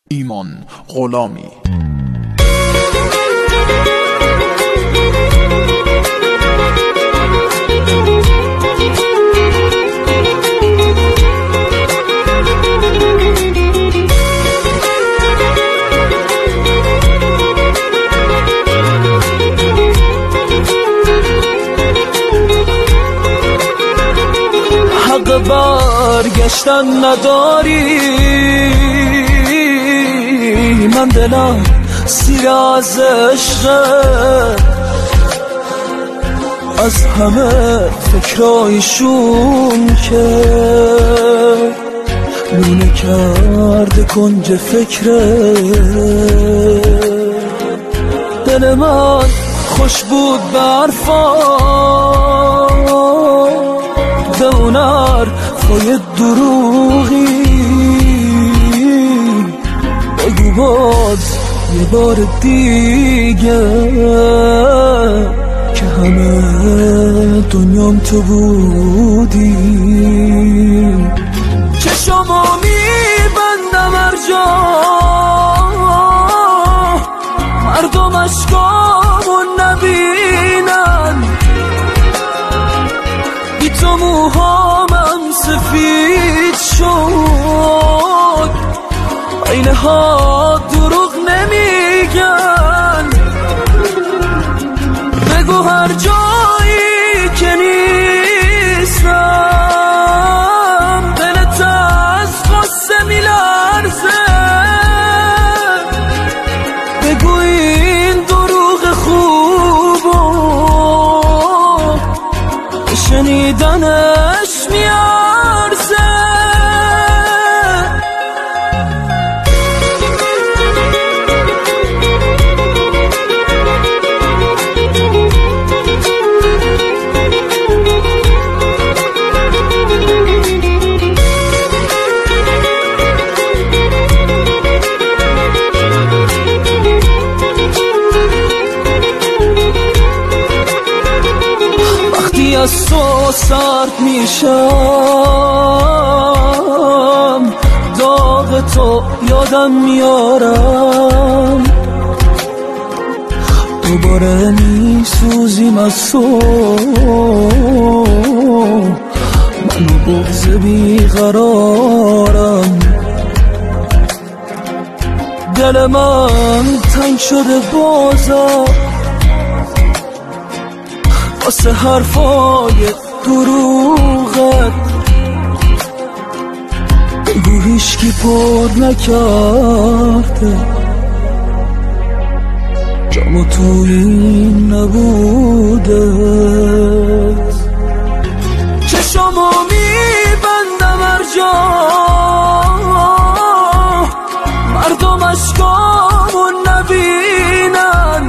ایمان غلامی. حق برگشتن نداری، من دلم سیر از عشقت، از همه فکرایشون که نونه کرده کنج فکرت. دل من خوش بود برفا به اون حرفای دروغی، بگو باز یه بار دیگه که همه دنیام تو بودی. چشمو میبندم هر جا مردم اشکامو نبینن، بی تو موهامم سفید شد، اینه ها دروغ نمیگن. بگو هر جایی که نیستم دلت از غصه میلرزه، بگو این دروغ خوبو شنیدنش میارزه. وقتی از تو سرد میشم داغ تو یادم میارم، دوباره میسوزیم از تو، من بغض بیقرارم. دل من تنگ شده بازم واسه حرفای دروغت، بگو هیچکی پر نکرده جامو تو این نبوده. چشمو میبندم هر جا مردم اشکامو نبینن،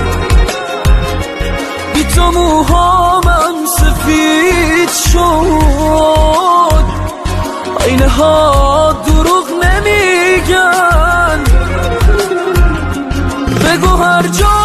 بی تو موهامم سفید شد، اینه ها دروغ نمیگن. بگو هر جا